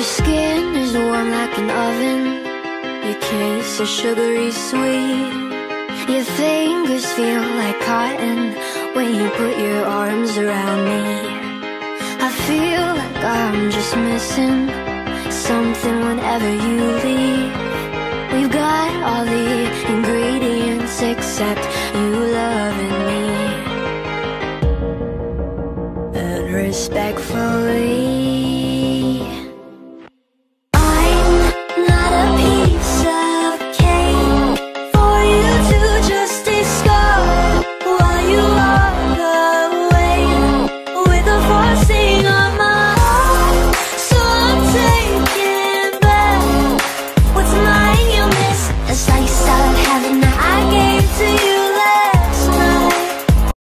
skin is warm like an oven, your kiss is sugary sweet. Your fingers feel like cotton when you put your arms around me. I feel like I'm just missing something whenever you leave. We've got all the ingredients except you loving me. And respectfully,